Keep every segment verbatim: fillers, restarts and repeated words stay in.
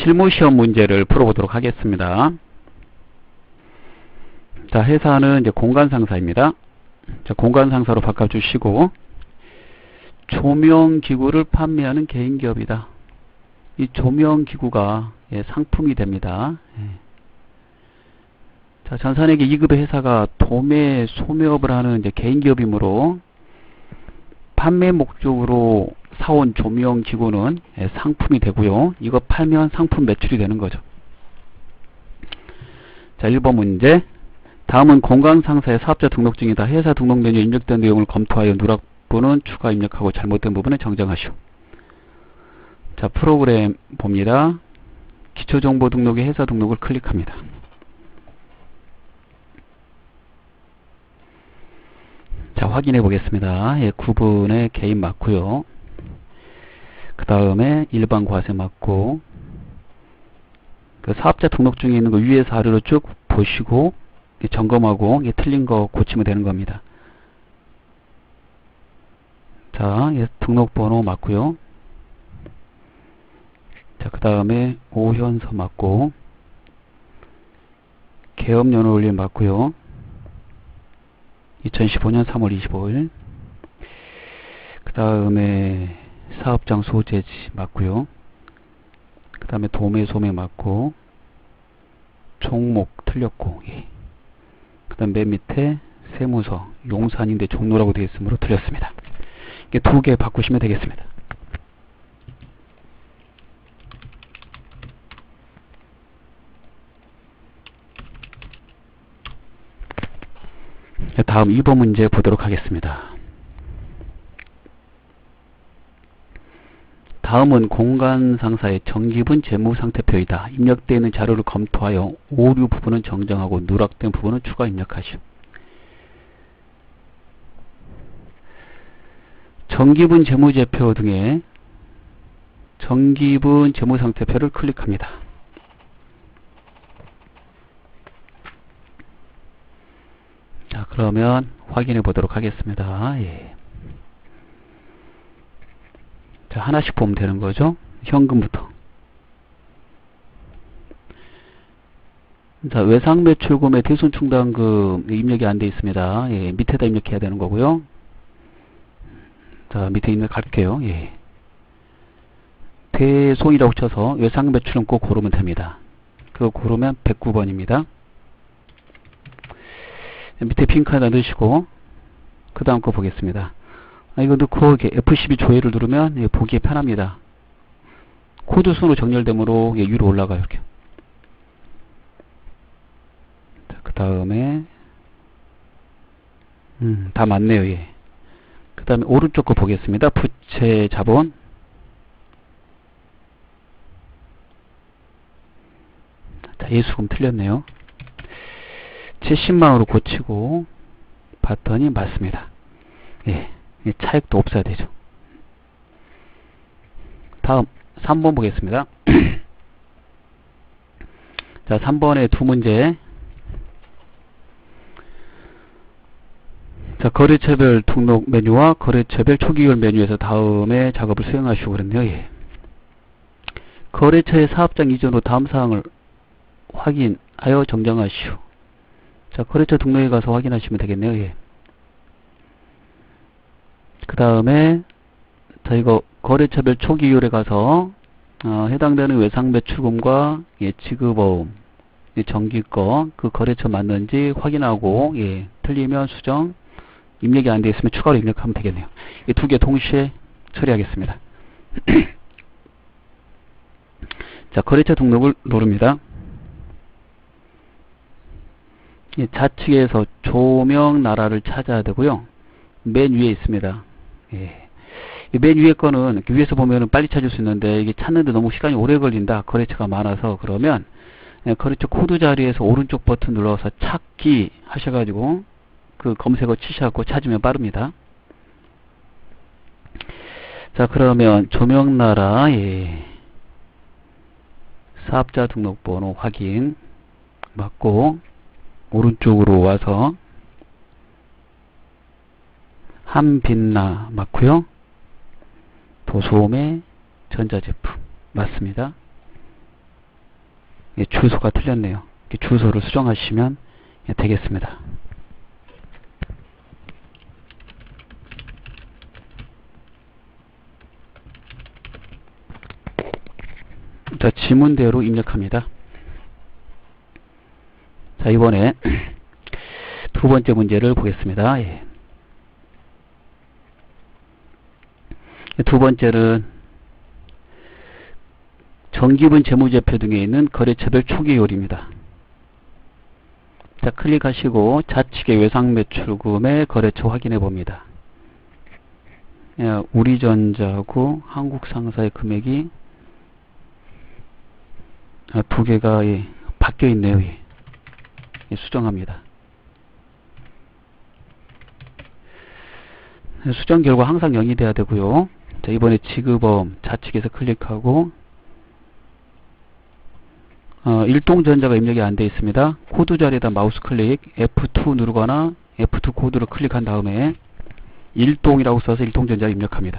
실무시험 문제를 풀어보도록 하겠습니다. 자, 회사는 이제 공간상사입니다. 자, 공간상사로 바꿔주시고, 조명기구를 판매하는 개인기업이다. 이 조명기구가 예, 상품이 됩니다. 예. 자, 전산회계 이 급의 회사가 도매, 소매업을 하는 이제 개인기업이므로 판매 목적으로 사온 조명기구는 예, 상품이 되고요. 이거 팔면 상품 매출이 되는 거죠. 자, 일 번 문제. 다음은 공간상사의 사업자 등록증이다. 회사 등록 메뉴에 입력된 내용을 검토하여 누락부는 추가 입력하고 잘못된 부분은 정정하시오. 자, 프로그램 봅니다. 기초정보 등록의 회사 등록을 클릭합니다. 자, 확인해 보겠습니다. 예, 구분의 개인 맞고요. 그 다음에 일반 과세 맞고, 그 사업자 등록증에 있는 거 위에서 아래로 쭉 보시고 점검하고 틀린 거 고치면 되는 겁니다. 자, 예, 등록번호 맞고요. 자, 그 다음에 오현서 맞고, 계엄연월일 맞고요. 이천십오 년 삼월 이십오일. 그 다음에 사업장 소재지 맞고요. 그 다음에 도매 소매 맞고, 종목 틀렸고, 예. 그 다음 맨 밑에 세무서 용산인데 종로라고 되어 있으므로 틀렸습니다. 이게 두 개 바꾸시면 되겠습니다. 다음 이 번 문제 보도록 하겠습니다. 다음은 공간상사의 정기분 재무상태표이다. 입력되어 있는 자료를 검토하여 오류 부분은 정정하고 누락된 부분은 추가 입력하시오. 정기분 재무제표 등의 정기분 재무상태표를 클릭합니다. 자, 그러면 확인해 보도록 하겠습니다. 예. 자, 하나씩 보면 되는 거죠. 현금부터. 자, 외상매출금의 대손충당금 입력이 안 되어 있습니다. 예, 밑에다 입력해야 되는 거고요. 자, 밑에 입력할게요. 예. 대손이라고 쳐서 외상매출은 꼭 고르면 됩니다. 그거 고르면 백구 번입니다. 밑에 빈 칸에다 넣으시고, 그 다음 거 보겠습니다. 아, 이거 넣고 이렇게 에프 십이 조회를 누르면 예, 보기에 편합니다. 코드 순으로 정렬되므로 예, 위로 올라가요. 이렇게. 그 다음에 음, 다 맞네요. 예. 그 다음에 오른쪽 거 보겠습니다. 부채 자본. 자, 예수금 틀렸네요. 칠십만 원으로 고치고 봤더니 맞습니다. 예. 차액도 없어야 되죠. 다음 삼 번 보겠습니다. 자, 삼 번의 두 문제. 자, 거래처별 등록 메뉴와 거래처별 초기율 메뉴에서 다음의 작업을 수행하시고 그랬네요. 예. 거래처의 사업장 이전 후 다음 사항을 확인하여 정정하시오. 자, 거래처 등록에 가서 확인하시면 되겠네요. 예. 그 다음에 자, 이거 거래처별 초기율에 가서 어, 해당되는 외상매출금과 예, 지급어음, 예, 정기거 그 거래처 맞는지 확인하고 예, 틀리면 수정, 입력이 안 되어 있으면 추가로 입력하면 되겠네요. 이 두 개 동시에 처리하겠습니다. 자, 거래처 등록을 누릅니다. 예, 좌측에서 조명 나라를 찾아야 되고요. 맨 위에 있습니다. 예. 맨 위에 거는 위에서 보면은 빨리 찾을 수 있는데 이게 찾는데 너무 시간이 오래 걸린다. 거래처가 많아서 그러면 예, 거래처 코드 자리에서 오른쪽 버튼 눌러서 찾기 하셔가지고 그 검색어 치셔갖고 찾으면 빠릅니다. 자, 그러면 조명나라 예. 사업자 등록번호 확인 맞고 오른쪽으로 와서 한빛나 맞고요. 도소매 전자제품 맞습니다. 예, 주소가 틀렸네요. 주소를 수정하시면 예, 되겠습니다. 자, 지문대로 입력합니다. 자, 이번에 두 번째 문제를 보겠습니다. 예. 두 번째는 정기분 재무제표 등에 있는 거래처별 초기율입니다. 자, 클릭하시고 좌측의 외상매출금의 거래처 확인해 봅니다. 예, 우리전자하고 한국상사의 금액이 아, 두 개가 예, 바뀌어 있네요. 예. 예, 수정합니다. 수정 결과 항상 영이 돼야 되고요. 자, 이번에 지급엄 좌측에서 클릭하고 어, 일동전자가 입력이 안 되어 있습니다. 코드 자리에다 마우스 클릭 에프 투 누르거나 에프 투 코드를 클릭한 다음에 일동이라고 써서 일동전자 입력합니다.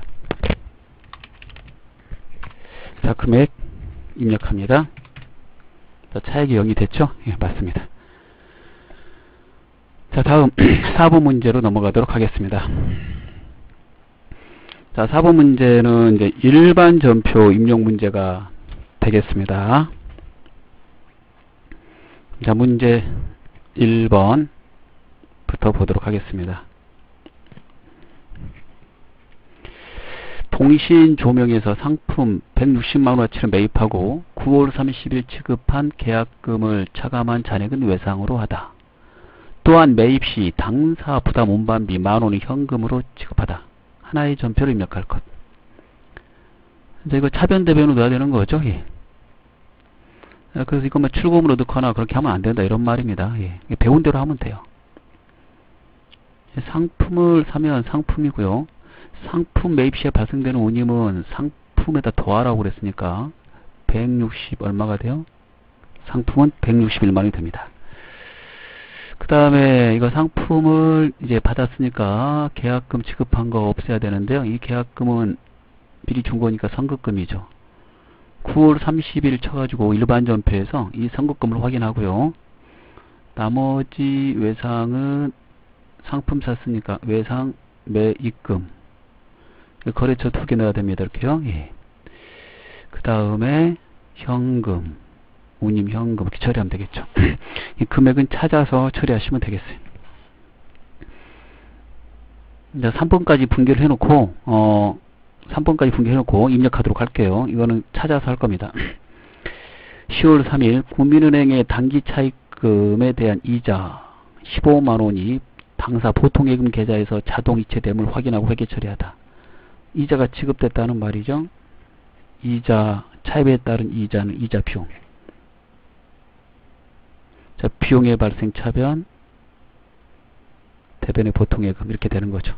자, 금액 입력합니다. 자, 차액이 영이 됐죠? 예, 맞습니다. 자, 다음 사 번 문제로 넘어가도록 하겠습니다. 자, 사 번 문제는 이제 일반 전표 입력 문제가 되겠습니다. 자, 문제 일 번부터 보도록 하겠습니다. 통신 조명에서 상품 백육십만 원어치를 매입하고 구월 삼십일 지급한 계약금을 차감한 잔액은 외상으로 하다. 또한 매입 시 당사 부담 운반비 만 원을 현금으로 지급하다. 하나의 전표를 입력할 것. 이제 이거 차변 대변으로 넣어야 되는 거죠. 예. 그래서 이것만 출금으로 넣거나 그렇게 하면 안 된다 이런 말입니다. 예. 배운 대로 하면 돼요. 상품을 사면 상품이고요. 상품 매입 시에 발생되는 운임은 상품에다 더하라고 그랬으니까 백육십 얼마가 돼요? 상품은 백육십일만 원이 됩니다. 그 다음에 이거 상품을 이제 받았으니까 계약금 지급한 거 없애야 되는데요. 이 계약금은 미리 준 거니까 선급금이죠. 구월 삼십일 쳐가지고 일반 전표에서 이 선급금을 확인하고요. 나머지 외상은 상품 샀으니까 외상 매입금 거래처 두 개 넣어야 됩니다. 이렇게요. 예. 그 다음에 현금 운임 현금 이렇게 처리하면 되겠죠. 이 금액은 찾아서 처리하시면 되겠어요. 이제 삼 번까지 분개를 해놓고 어 삼 번까지 분개해놓고 입력하도록 할게요. 이거는 찾아서 할 겁니다. 시월 삼일 국민은행의 단기 차입금에 대한 이자 십오만 원이 당사 보통예금 계좌에서 자동 이체됨을 확인하고 회계 처리하다. 이자가 지급됐다는 말이죠. 이자 차입에 따른 이자는 이자 비용. 자, 비용의 발생 차변 대변의 보통예금 이렇게 되는 거죠.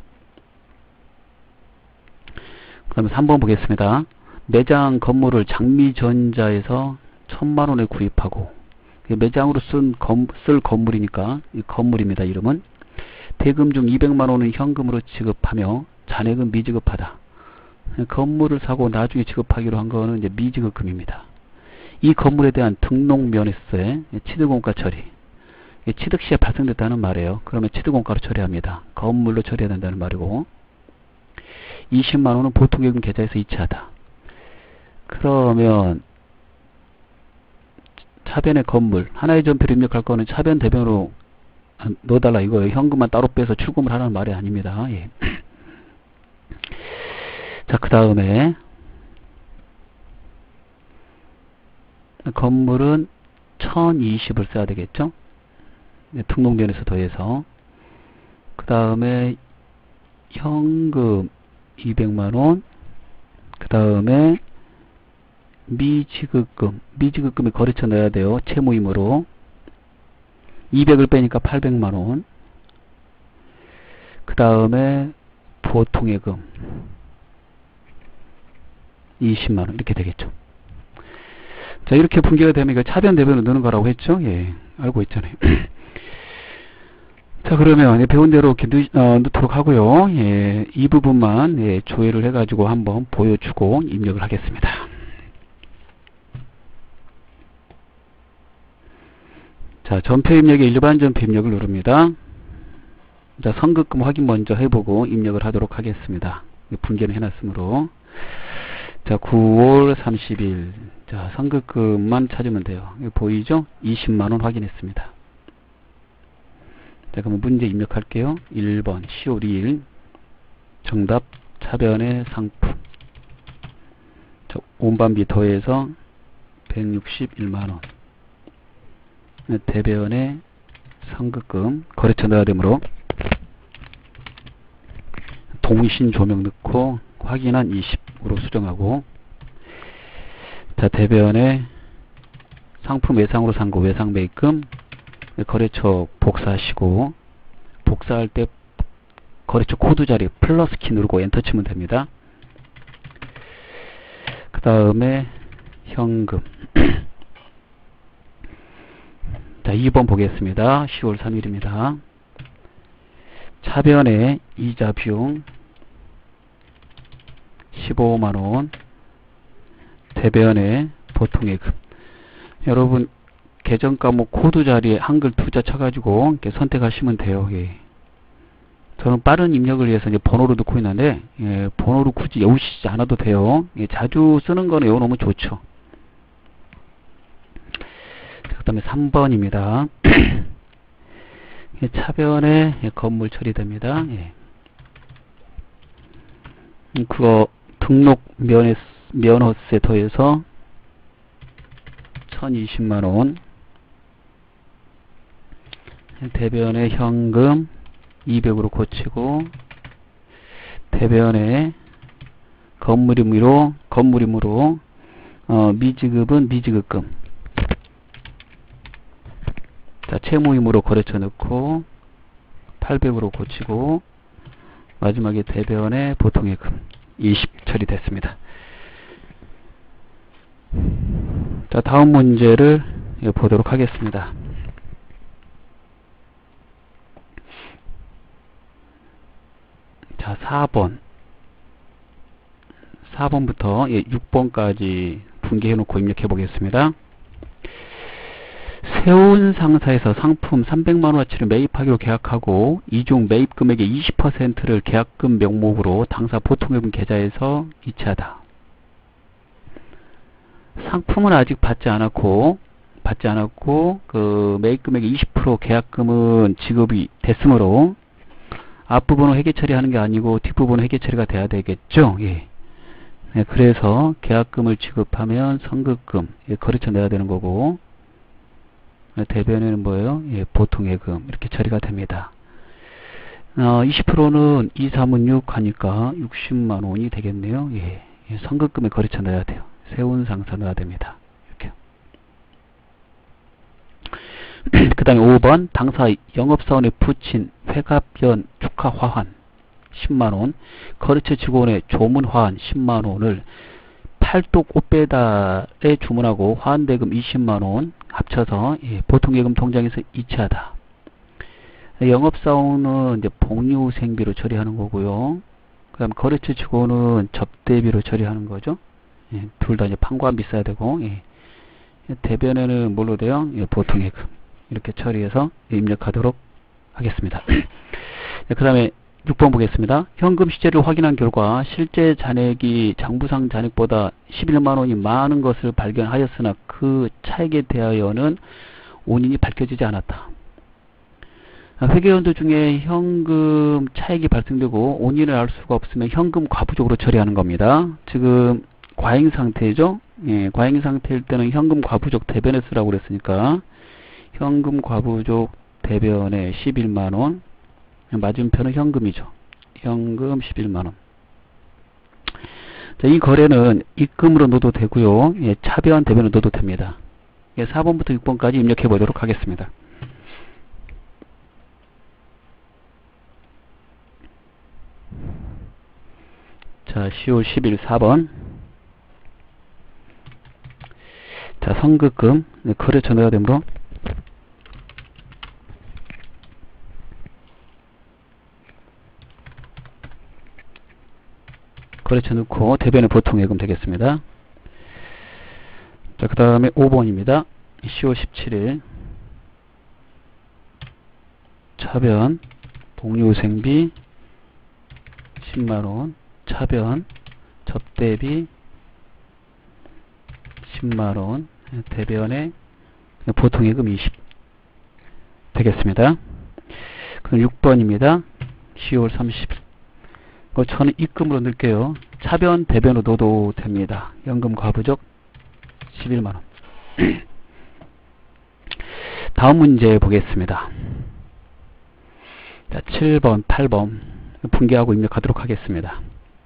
그럼 삼 번 보겠습니다. 매장 건물을 장미전자에서 천만 원에 구입하고 매장으로 쓴 건, 쓸 건물이니까 이 건물입니다. 이름은 대금 중 이백만 원은 현금으로 지급하며 잔액은 미지급하다. 건물을 사고 나중에 지급하기로 한 거는 이제 미지급금입니다. 이 건물에 대한 등록면에서의 취득원가 처리. 취득 시에 발생됐다는 말이에요. 그러면 취득원가로 처리합니다. 건물로 처리해야 된다는 말이고 이십만 원은 보통예금 계좌에서 이체하다. 그러면 차변의 건물 하나의 전표를 입력할 거는 차변 대변으로 넣어달라 이거예요. 현금만 따로 빼서 출금을 하라는 말이 아닙니다. 예. 자, 그 다음에 건물은 천이십을 써야 되겠죠. 네, 등록면에서 더해서 그 다음에 현금 이백만 원 그 다음에 미지급금 미지급금에 거래처 넣어야 돼요. 채무임으로 이백을 빼니까 팔백만 원 그 다음에 보통예금 이십만 원 이렇게 되겠죠. 자, 이렇게 분개가 되면 이거 차변 대변을 넣는 거라고 했죠. 예, 알고 있잖아요. 자, 그러면 배운 대로 이렇게 넣, 어, 넣도록 하고요. 예, 이 부분만 예, 조회를 해가지고 한번 보여주고 입력을 하겠습니다. 자, 전표 입력의 일반 전표 입력을 누릅니다. 자, 선급금 확인 먼저 해보고 입력을 하도록 하겠습니다. 분개는 해놨으므로. 자, 구월 삼십일. 자, 선급금만 찾으면 돼요. 여기 보이죠? 이십만 원 확인했습니다. 자, 그럼 문제 입력할게요. 일 번 시월 이 일. 정답 차변의 상품. 자, 온반비 더해서 백육십일만 원. 대변의 선급금 거래처 넣어야 되므로 동신 조명 넣고 확인한 이십으로 수정하고, 자, 대변의 상품 외상으로 산 거 외상 매입금 거래처 복사하시고, 복사할 때 거래처 코드 자리 플러스 키 누르고 엔터 치면 됩니다. 그 다음에 현금. 자, 이 번 보겠습니다. 시월 삼 일입니다. 차변의 이자 비용 십오만 원. 대변의 보통예금. 여러분 계정 과목 코드 자리에 한글 투자 쳐가지고 이렇게 선택하시면 돼요. 예. 저는 빠른 입력을 위해서 이제 번호로 넣고 있는데, 예, 번호로 굳이 외우시지 않아도 돼요. 예, 자주 쓰는 거는 외워놓으면 좋죠. 그 다음에 삼 번입니다. 예, 차변에 예, 건물 처리됩니다. 예. 음, 그거 등록 면허, 면허세 더해서 천이십만 원. 대변의 현금 이백으로 고치고, 대변의 건물임으로 건물임으로 어, 미지급은 미지급금. 자, 채무임으로 거래처 넣고 팔백으로 고치고, 마지막에 대변의 보통예금 이십 처리됐습니다. 자, 다음 문제를 보도록 하겠습니다. 자, 사 번. 사 번부터 육 번까지 분개해 놓고 입력해 보겠습니다. 세운 상사에서 상품 삼백만 원어치를 매입하기로 계약하고 이중 매입 금액의 이십 퍼센트를 계약금 명목으로 당사 보통예금 계좌에서 이체하다. 상품은 아직 받지 않았고 받지 않았고 그 매입 금액의 이십 퍼센트 계약금은 지급이 됐으므로 앞부분은 회계 처리하는 게 아니고 뒷부분은 회계 처리가 돼야 되겠죠. 예. 네, 그래서 계약금을 지급하면 선급금, 예, 거래처 내야 되는 거고, 대변에는 뭐예요? 예, 보통예금 이렇게 처리가 됩니다. 어, 이십 퍼센트는 이, 삼은 육 하니까 육십만 원이 되겠네요. 예, 예, 선급금에 거래처 넣어야 돼요. 세운 상사 넣어야 됩니다. 이렇게. 그 다음에 오 번 당사 영업사원에 붙인 회갑연 축하 화환 십만 원, 거래처 직원의 조문 화환 십만 원을 팔도 꽃배달에 주문하고 화환대금 이십만 원 합쳐서 예, 보통예금 통장에서 이체하다. 영업사원은 이제 복리후생비로 처리하는 거고요. 그 다음 거래처 직원은 접대비로 처리하는 거죠. 예, 둘 다 이제 판관비 써야 되고, 예. 대변에는 뭘로 돼요? 예, 보통예금 이렇게 처리해서 입력하도록 하겠습니다. 그 다음에 육 번 보겠습니다. 현금 시제를 확인한 결과 실제 잔액이 장부상 잔액보다 십일만 원이 많은 것을 발견하였으나 그 차액에 대하여는 원인이 밝혀지지 않았다. 회계연도 중에 현금 차액이 발생되고 원인을 알 수가 없으면 현금 과부족으로 처리하는 겁니다. 지금 과잉 상태죠. 예, 과잉 상태일 때는 현금 과부족 대변에 쓰라고 그랬으니까 현금 과부족 대변에 십일만 원, 맞은편은 현금이죠. 현금 십일만 원. 자, 이 거래는 입금으로 넣어도 되고요. 예, 차변 대변으로 넣어도 됩니다. 예, 사 번부터 육 번까지 입력해 보도록 하겠습니다. 자, 시월 십 일 사 번. 자, 선급금 네, 거래처 넣어야 되므로 거래처 넣고 대변의 보통예금 되겠습니다. 자, 그 다음에 오 번입니다. 시월 십칠 일 차변, 복리후생비 십만 원, 차변, 접대비 십만 원, 대변에 보통예금 이십 되겠습니다. 그럼 육 번입니다. 시월 삼십 일. 이거 저는 입금으로 넣을게요. 차변, 대변으로 넣어도 됩니다. 연금 과부적 십일만 원. 다음 문제 보겠습니다. 자, 칠 번, 팔 번 분개하고 입력하도록 하겠습니다.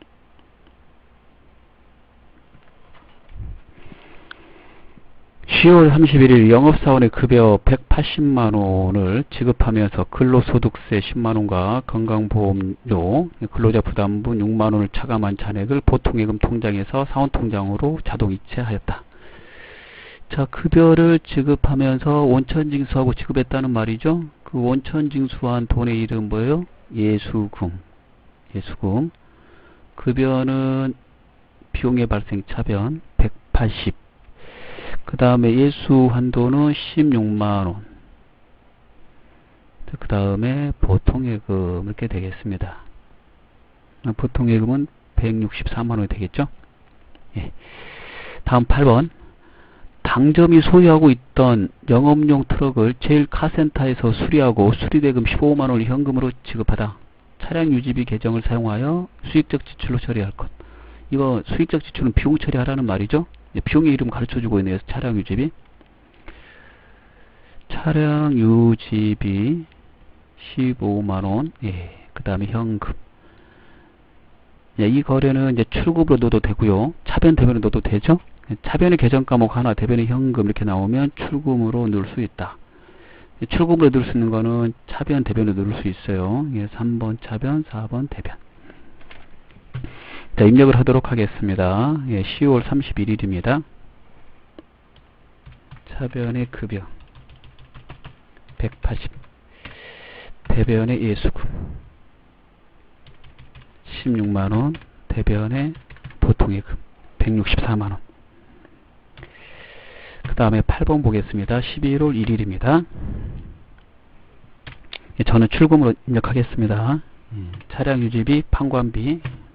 시월 삼십일 일 영업사원의 급여 백팔십만 원을 지급하면서 근로소득세 십만 원과 건강보험료, 근로자 부담분 육만 원을 차감한 잔액을 보통예금 통장에서 사원통장으로 자동 이체하였다. 자, 급여를 지급하면서 원천징수하고 지급했다는 말이죠. 그 원천징수한 돈의 이름 뭐예요? 예수금. 예수금. 급여는 비용의 발생 차변 백팔십. 그 다음에 예수 한도는 십육만 원. 그 다음에 보통예금 이렇게 되겠습니다. 보통예금은 백육십사만 원이 되겠죠. 예. 다음 팔 번. 당점이 소유하고 있던 영업용 트럭을 제일카센터에서 수리하고 수리대금 십오만 원을 현금으로 지급하다. 차량 유지비 계정을 사용하여 수익적 지출로 처리할 것. 이거 수익적 지출은 비용 처리하라는 말이죠. 비용의 이름 가르쳐주고 있네요. 차량 유지비. 차량 유지비 십오만 원. 예. 그 다음에 현금. 예, 이 거래는 이제 출금으로 넣어도 되고요. 차변, 대변으로 넣어도 되죠. 차변의 계정 과목 하나, 대변의 현금 이렇게 나오면 출금으로 넣을 수 있다. 출금으로 넣을 수 있는 거는 차변, 대변으로 넣을 수 있어요. 예, 삼 번 차변, 사 번 대변. 자, 입력을 하도록 하겠습니다. 예, 시월 삼십일 일입니다. 차변의 급여 백팔십, 대변의 예수금 십육만 원, 대변의 보통예금 백육십사만 원. 그 다음에 팔 번 보겠습니다. 십일월 일 일입니다. 예, 저는 출금으로 입력하겠습니다. 예, 차량 유지비, 판관비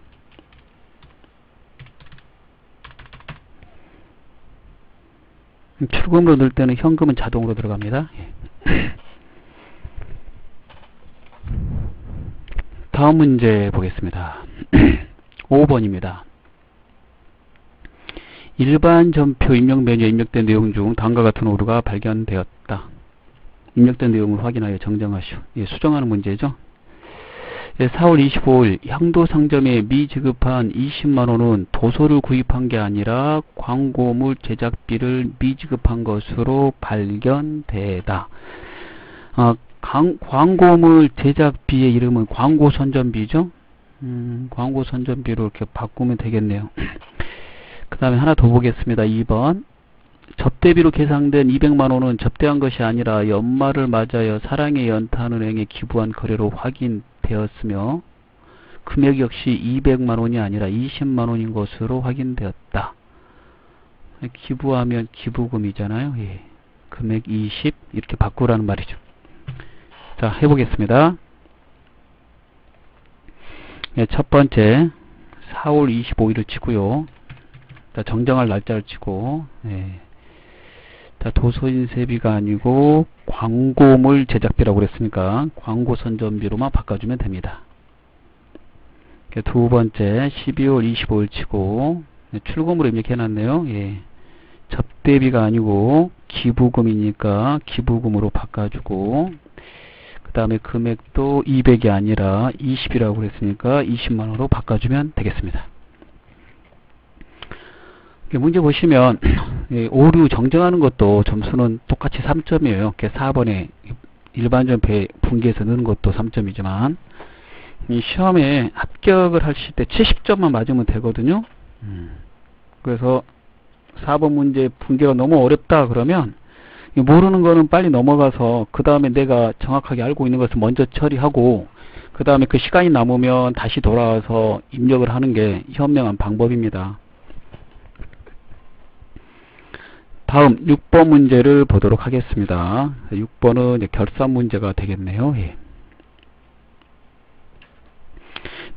출금으로 넣을 때는 현금은 자동으로 들어갑니다. 예. 다음 문제 보겠습니다. 오 번입니다. 일반 전표 입력 메뉴에 입력된 내용 중 다음과 같은 오류가 발견되었다. 입력된 내용을 확인하여 정정하시오. 예, 수정하는 문제죠. 예, 사월 이십오일 향도상점에 미지급한 이십만 원은 도서를 구입한 게 아니라 광고물 제작비를 미지급한 것으로 발견되다. 아, 강, 광고물 제작비의 이름은 광고선전비죠. 음, 광고선전비로 이렇게 바꾸면 되겠네요. 그 다음에 하나 더 보겠습니다. 이 번. 접대비로 계상된 이백만 원은 접대한 것이 아니라 연말을 맞아여 사랑의 연탄은행에 기부한 거래로 확인되었으며 금액 역시 이백만 원이 아니라 이십만 원인 것으로 확인되었다. 기부하면 기부금이잖아요. 예. 금액 이십 이렇게 바꾸라는 말이죠. 자, 해보겠습니다. 예, 첫 번째 사월 이십오일을 치고요. 정정할 날짜를 치고, 예. 자, 도서인쇄비가 아니고 광고물 제작비라고 그랬으니까 광고 선전비로만 바꿔주면 됩니다. 두 번째 십이월 이십오일 치고, 예, 출금으로 입력해놨네요. 예. 접대비가 아니고 기부금이니까 기부금으로 바꿔주고, 그 다음에 금액도 이백이 아니라 이십이라고 그랬으니까 이십만 원으로 바꿔주면 되겠습니다. 문제 보시면 오류 정정하는 것도 점수는 똑같이 삼 점이에요. 사 번에 일반전폐 분기해서 넣는 것도 삼 점이지만 이 시험에 합격을 하실 때 칠십 점만 맞으면 되거든요. 그래서 사 번 문제 분기가 너무 어렵다 그러면 모르는 거는 빨리 넘어가서 그 다음에 내가 정확하게 알고 있는 것을 먼저 처리하고 그 다음에 그 시간이 남으면 다시 돌아와서 입력을 하는 게 현명한 방법입니다. 다음 육 번 문제를 보도록 하겠습니다. 육 번은 이제 결산 문제가 되겠네요. 예.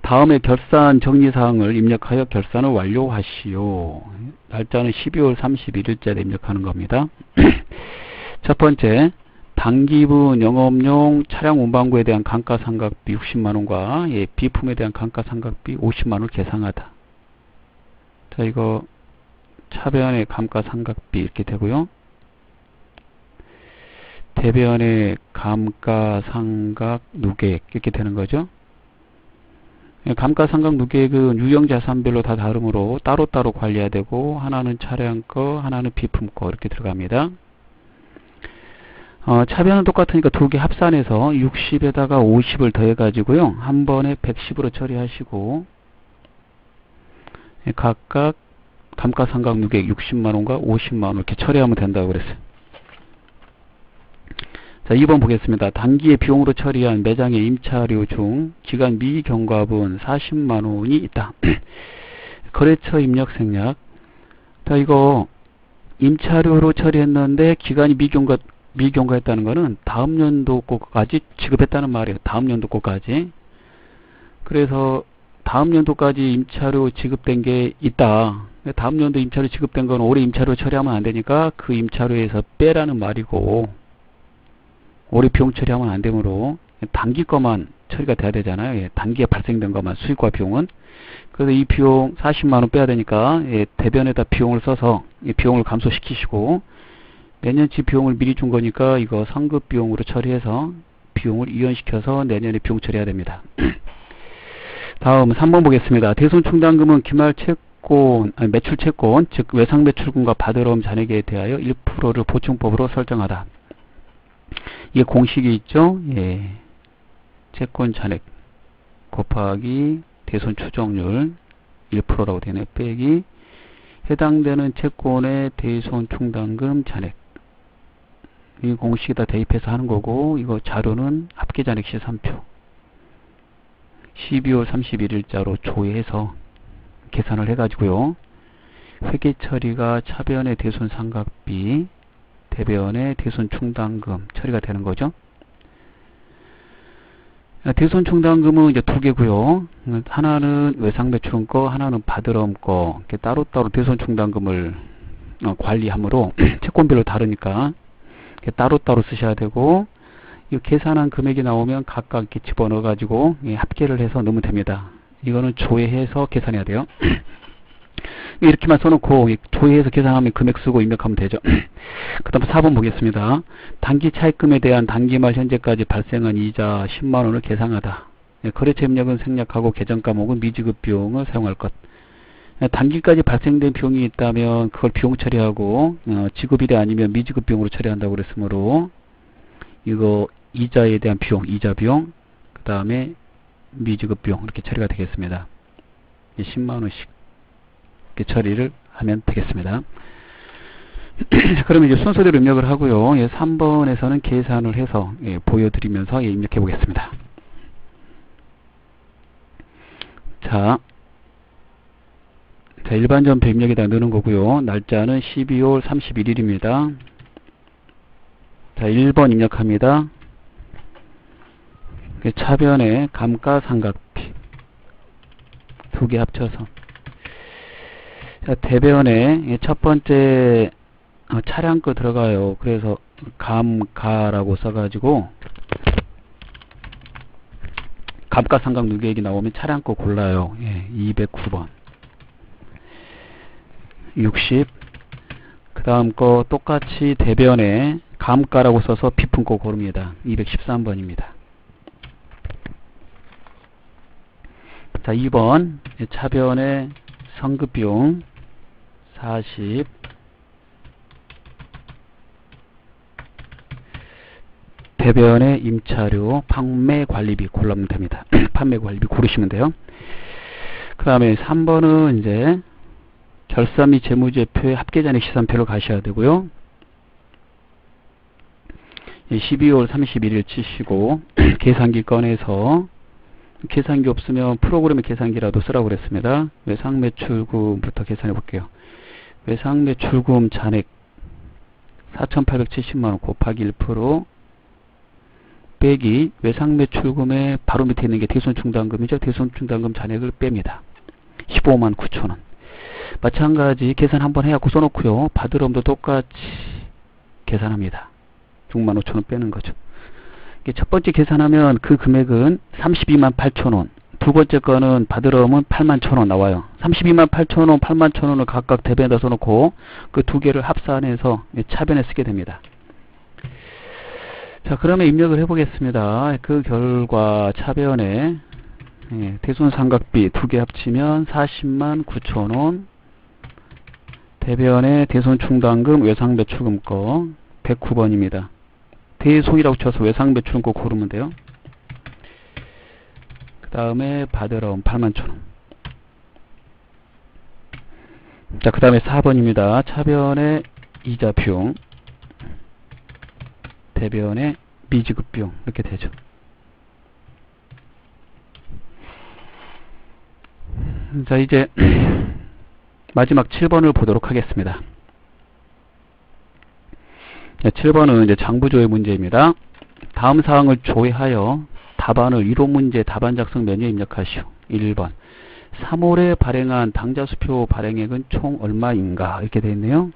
다음에 결산 정리사항을 입력하여 결산을 완료하시오. 날짜는 십이월 삼십일일자를 입력하는 겁니다. 첫 번째, 단기분 영업용 차량 운반구에 대한 감가상각비 육십만 원과 예, 비품에 대한 감가상각비 오십만 원을 계상하다. 자, 이거 차변의 감가상각비 이렇게 되고요. 대변의 감가상각 누계액 이렇게 되는 거죠. 감가상각 누계액은 유형자산별로 다 다르므로 따로따로 관리해야 되고, 하나는 차량 거, 하나는 비품 거 이렇게 들어갑니다. 어, 차변은 똑같으니까 두 개 합산해서 육십에다가 오십을 더해 가지고요, 한 번에 백십으로 처리하시고, 각각 감가상각 누계액 육십만 원과 오십만 원 이렇게 처리하면 된다고 그랬어요. 자, 이 번 보겠습니다. 단기의 비용으로 처리한 매장의 임차료 중 기간 미경과분 사십만 원이 있다. 거래처 입력 생략. 자, 이거 임차료로 처리했는데 기간이 미경과, 미경과했다는 거는 다음 연도 거까지 지급했다는 말이에요. 다음 연도 거까지. 그래서 다음 연도까지 임차료 지급된 게 있다. 다음 연도 임차료 지급된 건 올해 임차료 처리하면 안 되니까 그 임차료에서 빼라는 말이고, 올해 비용 처리하면 안 되므로 단기 거만 처리가 돼야 되잖아요. 예, 단기에 발생된 것만, 수익과 비용은. 그래서 이 비용 사십만 원 빼야 되니까 예, 대변에다 비용을 써서 이 비용을 감소시키시고, 내년치 비용을 미리 준 거니까 이거 상급 비용으로 처리해서 비용을 이연시켜서 내년에 비용 처리해야 됩니다. 다음 삼 번 보겠습니다. 대손충당금은 기말 채권, 아니, 매출 채권, 즉 외상 매출금과 받으러 온 잔액에 대하여 일 퍼센트를 보충법으로 설정하다. 이게 공식이 있죠. 예. 채권 잔액 곱하기 대손 추정률 일 퍼센트라고 되네요. 빼기 해당되는 채권의 대손 충당금 잔액. 이 공식에다 대입해서 하는 거고, 이거 자료는 합계 잔액 시산표 십이월 삼십일일자로 조회해서 계산을 해가지고요. 회계 처리가 차변의 대손 상각비, 대변의 대손 충당금 처리가 되는 거죠. 대손 충당금은 이제 두 개고요. 하나는 외상 매출은 거, 하나는 받으럼 거. 이렇게 따로따로 대손 충당금을 관리하므로 채권별로 다르니까 이렇게 따로따로 쓰셔야 되고, 이 계산한 금액이 나오면 각각 이렇게 집어넣어 가지고 합계를 해서 넣으면 됩니다. 이거는 조회해서 계산해야 돼요. 이렇게만 써놓고 조회해서 계산하면 금액 쓰고 입력하면 되죠. 그 다음 사 번 보겠습니다. 단기 차입금에 대한 단기말 현재까지 발생한 이자 십만 원을 계상하다. 거래처 입력은 생략하고 계정 과목은 미지급 비용을 사용할 것. 단기까지 발생된 비용이 있다면 그걸 비용 처리하고, 어, 지급일이 아니면 미지급 비용으로 처리한다고 그랬으므로 이거 이자에 대한 비용, 이자 비용, 그 다음에 미지급 비용 이렇게 처리가 되겠습니다. 십만 원씩 이렇게 처리를 하면 되겠습니다. 그러면 이제 순서대로 입력을 하고요. 예, 삼 번에서는 계산을 해서 예, 보여드리면서 예, 입력해 보겠습니다. 자, 자 일반전표 입력에다 넣는 거고요. 날짜는 십이월 삼십일일입니다. 자, 일 번 입력합니다. 차변의 감가상각비 두 개 합쳐서. 자, 대변에 첫 번째 어, 차량 거 들어가요. 그래서 감가라고 써가지고 감가상각 누계액이 나오면 차량 거 골라요. 예, 이백구 번. 육십. 그 다음 거 똑같이 대변에 감가라고 써서 비품 거 고릅니다. 이백십삼 번입니다. 자, 이 번 차변의 성급비용 사십. 대변의 임차료 판매관리비 골라면 됩니다. 판매관리비 고르시면 돼요. 그 다음에 삼 번은 이제 결산 및 재무제표의 합계잔액 시산표로 가셔야 되고요. 십이월 삼십일일 치시고 계산기 꺼내서, 계산기 없으면 프로그램의 계산기라도 쓰라고 그랬습니다. 외상매출금부터 계산해 볼게요. 외상매출금 잔액 사천팔백칠십만 원 곱하기 일 퍼센트 빼기 외상매출금의 바로 밑에 있는 게 대손충당금이죠. 대손충당금 잔액을 뺍니다. 십오만 구천 원. 마찬가지 계산 한번 해갖고 써놓고요. 받으러도 똑같이 계산합니다. 육만 오천 원 빼는 거죠. 첫 번째 계산하면 그 금액은 삼십이만 팔천 원. 두 번째 거는 받으러면 팔만 천 원 나와요. 삼십이만 팔천 원, 팔만 천 원을 각각 대변에다 써놓고 그 두 개를 합산해서 차변에 쓰게 됩니다. 자, 그러면 입력을 해보겠습니다. 그 결과 차변에 예, 대손상각비 두 개 합치면 사십만 구천 원, 대변에 대손충당금 외상매출금 거 백구 번입니다. 대손이라고 쳐서 외상매출금 거 고르면 돼요. 그 다음에 받으러 팔만 천 원. 자, 그 다음에 사 번입니다. 차변에 이자 비용, 대변에 미지급 비용 이렇게 되죠. 자, 이제 마지막 칠 번을 보도록 하겠습니다. 자, 칠 번은 이제 장부조회 문제입니다. 다음 사항을 조회하여 답안을 이론 문제 답안 작성 메뉴에 입력하시오. 일 번. 삼월에 발행한 당좌수표 발행액은 총 얼마인가 이렇게 되어 있네요.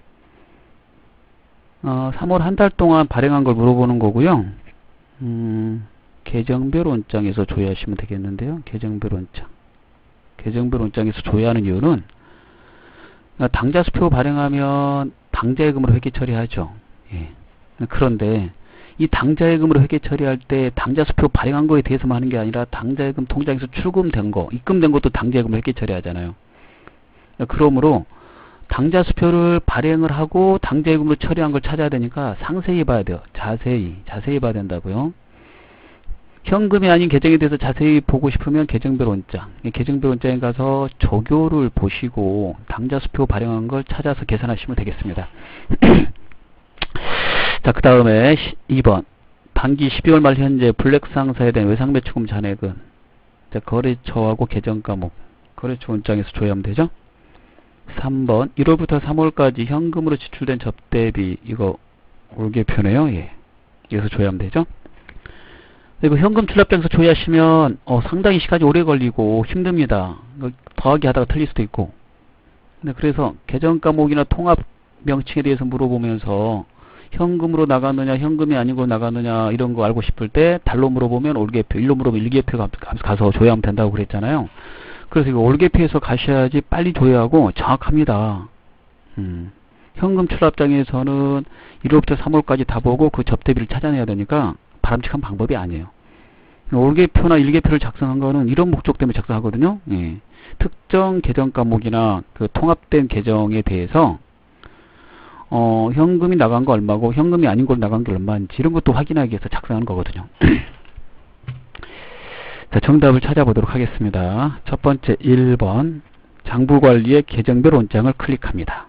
어, 삼월 한 달 동안 발행한 걸 물어보는 거고요. 음, 계정별 원장에서 조회하시면 되겠는데요. 계정별 원장. 계정별 원장에서 조회하는 이유는 당좌수표 발행하면 당좌예금으로 회계 처리하죠. 예. 그런데 이 당좌예금으로 회계 처리할 때 당좌수표 발행한 거에 대해서만 하는 게 아니라 당좌예금 통장에서 출금된 거, 입금된 것도 당좌예금으로 회계 처리하잖아요. 그러므로 당좌수표를 발행을 하고 당좌예금으로 처리한 걸 찾아야 되니까 상세히 봐야 돼요. 자세히, 자세히 봐야 된다고요. 현금이 아닌 계정에 대해서 자세히 보고 싶으면 계정별 원장, 계정별 원장에 가서 조교를 보시고 당좌수표 발행한 걸 찾아서 계산하시면 되겠습니다. 자, 그 다음에 이 번. 단기 십이월 말 현재 블랙상사에 대한 외상매출금 잔액은 자, 거래처하고 계정과목, 거래처 원장에서 조회하면 되죠. 삼 번. 일월부터 삼월까지 현금으로 지출된 접대비, 이거 올개표네요. 예. 여기서 조회하면 되죠. 그리고 현금 출납장에서 조회하시면 어, 상당히 시간이 오래 걸리고 힘듭니다. 더하기 하다가 틀릴 수도 있고. 근데 그래서 계정과목이나 통합 명칭에 대해서 물어보면서 현금으로 나가느냐 현금이 아니고 나가느냐 이런 거 알고 싶을 때 달로 물어보면 올개표, 일로 물어보면 일개표 가서 조회하면 된다고 그랬잖아요. 그래서 이거 올개표에서 가셔야지 빨리 조회하고 정확합니다. 음, 현금 출납장에서는 일월부터 삼월까지 다 보고 그 접대비를 찾아내야 되니까 바람직한 방법이 아니에요. 올개표나 일개표를 작성한 거는 이런 목적 때문에 작성하거든요. 예. 특정 계정 과목이나 그 통합된 계정에 대해서 어, 현금이 나간 거 얼마고 현금이 아닌 걸 나간 게 얼마인지 이런 것도 확인하기 위해서 작성하는 거거든요. 자, 정답을 찾아보도록 하겠습니다. 첫 번째 일 번. 장부관리의 계정별 원장을 클릭합니다.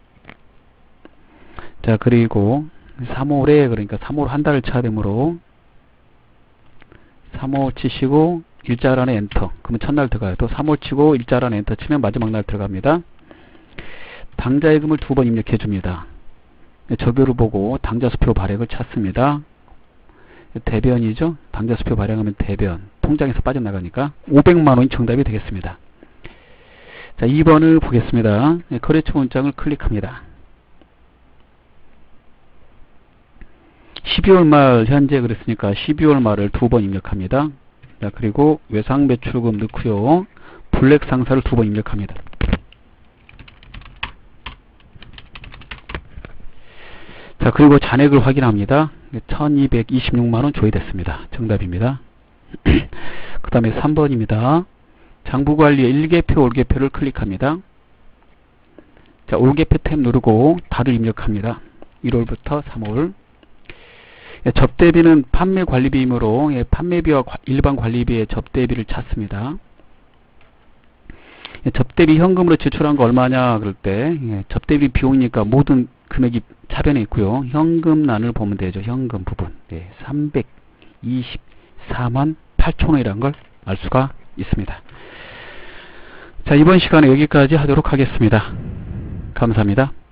자, 그리고 삼월에, 그러니까 삼월 한 달을 쳐야 되므로 삼월 치시고 일자란에 엔터. 그러면 첫날 들어가요. 또 삼월 치고 일자란에 엔터 치면 마지막 날 들어갑니다. 당좌예금을 두 번 입력해 줍니다. 저표를 보고 당좌수표 발행을 찾습니다. 대변이죠. 당좌수표 발행하면 대변. 통장에서 빠져나가니까 오백만 원이 정답이 되겠습니다. 자, 이 번을 보겠습니다. 거래처 원장을 클릭합니다. 십이월 말 현재 그랬으니까 십이월 말을 두 번 입력합니다. 자, 그리고 외상매출금 넣고요. 블랙상사를 두 번 입력합니다. 자, 그리고 잔액을 확인합니다. 천이백이십육만 원 조회됐습니다. 정답입니다. 그 다음에 삼 번입니다. 장부관리의 일개표, 올개표를 클릭합니다. 자, 올개표 탭 누르고 달을 입력합니다. 일월부터 삼월. 접대비는 판매관리비이므로 예, 판매비와 일반 관리비의 접대비를 찾습니다. 예, 접대비 현금으로 지출한 거 얼마냐 그럴 때 예, 접대비 비용이니까 모든 금액이 차변에 있고요. 현금란을 보면 되죠. 현금 부분. 예, 삼백이십사만 팔천 원이라는 걸 알 수가 있습니다. 자, 이번 시간에 여기까지 하도록 하겠습니다. 감사합니다.